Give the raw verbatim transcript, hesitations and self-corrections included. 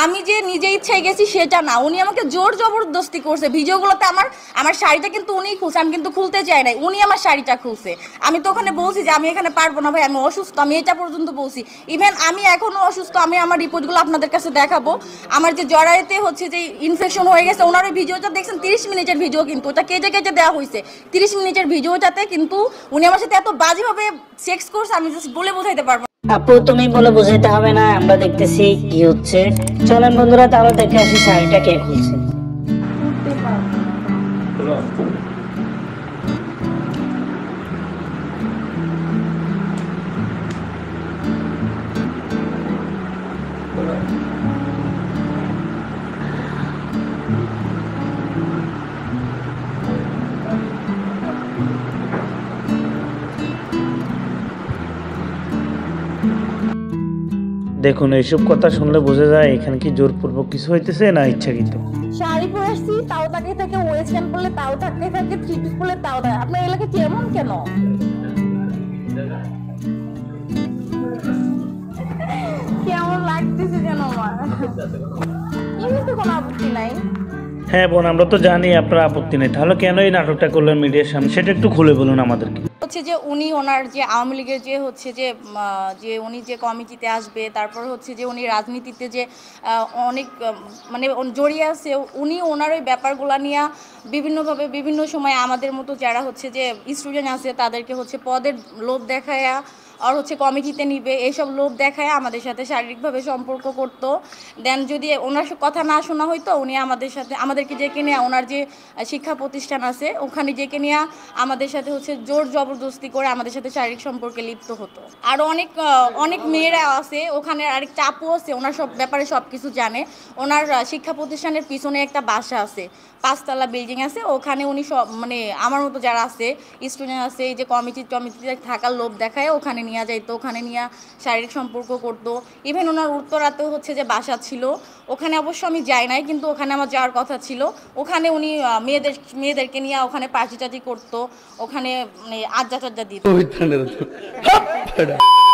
আমি যে নিজে ইচ্ছায় গেছি সেটা না, উনি আমাকে জোর জবরদস্তি করছে। ভিডিওগুলোতে আমার আমার শাড়িটা কিন্তু উনিই খুলছে, আমি কিন্তু খুলতে চাই নাই, উনি আমার শাড়িটা খুলছে। আমি তো ওখানে বলছি যে আমি এখানে পারবো না ভাই, আমি অসুস্থ, আমি এটা পর্যন্ত বলছি। ইভেন আমি এখনো অসুস্থ, আমি আমার রিপোর্টগুলো আপনাদের কাছে দেখাবো। আমার যে জরায়ুতে হচ্ছে যে ইনফেকশন হয়ে গেছে, ওনার ওই ভিডিওটা দেখছেন তিরিশ মিনিটের ভিডিও, কিন্তু ওটা কেটে কেটে দেওয়া হয়েছে। তিরিশ মিনিটের ভিডিওটাতে কিন্তু উনি আমার সাথে এত বাজেভাবে সেক্স করছে, আমি জাস্ট বলে বোঝাইতে পারবো। আপু তুমি বলে বোঝাইতে হবে না, আমরা দেখতেছি কি হচ্ছে। চলেন বন্ধুরা তাহলে দেখে আসি শাড়িটা কে খুলছে। দেখুন এইসব কথা শুনলে বোঝা যায় এখানে কি জোরপূর্বক কিছু হইতেছে না ইচ্ছাকৃত। শাড়ি পরে আসছি তাও তাকে থাকে, ওয়েস্টার্ন পরলে তাও থাকতে থাকে, থ্রি পিস পরলে তাও থাকে। আপনার এলাকা কেমন কেন? কেমন লাগতেছে যেন আমার, এমনিতে কোনো আপত্তি নাই। হ্যাঁ বোন, আমরা তো জানি আপনার আপত্তি নেই, তাহলে কেন এই নাটকটা করলেন মিডিয়ার সামনে সেটা একটু খুলে বলুন আমাদেরকে। হচ্ছে যে উনি ওনার যে আওয়ামী লীগের যে হচ্ছে যে যে উনি যে কমিটিতে আসবে, তারপর হচ্ছে যে উনি রাজনীতিতে যে অনেক মানে জড়িয়ে আছে, উনি ওনার ওই ব্যাপারগুলো নিয়ে বিভিন্নভাবে বিভিন্ন সময় আমাদের মতো যারা হচ্ছে যে স্টুডেন্ট আছে তাদেরকে হচ্ছে পদের লোভ দেখায় আর হচ্ছে কমিটিতে নিবে, এইসব লোভ দেখায় আমাদের সাথে শারীরিকভাবে সম্পর্ক করতো। দেন যদি ওনার কথা না শোনা হইতো, উনি আমাদের সাথে আমাদেরকে ডেকে নিয়ে ওনার যে শিক্ষা প্রতিষ্ঠান আছে ওখানে ডেকে নিয়ে আমাদের সাথে হচ্ছে জোর জবরদস্তি করে আমাদের সাথে শারীরিক সম্পর্কে লিপ্ত হতো। আরও অনেক অনেক মেয়েরা আছে ওখানে, আরেক চাপও আছে, ওনার সব ব্যাপারে সব কিছু জানে। ওনার শিক্ষা প্রতিষ্ঠানের পিছনে একটা বাসা আছে, পাঁচতলা বিল্ডিং আছে, ওখানে উনি সব মানে আমার মতো যারা আছে স্টুডেন্ট আছে এই যে কমিটি কমিটিতে থাকার লোভ দেখায় ওখানে নিয়ে যাইতো, ওখানে নিয়ে শারীরিক সম্পর্ক করতো। ইভেন ওনার উত্তরাতেও হচ্ছে যে বাসা ছিল, ওখানে অবশ্য আমি যাই নাই, কিন্তু ওখানে আমার যাওয়ার কথা ছিল। ওখানে উনি মেয়েদের মেয়েদেরকে নিয়ে ওখানে পার্টি টার্টি করতো, ওখানে মানে আড্ডা টাড্ডা দিত।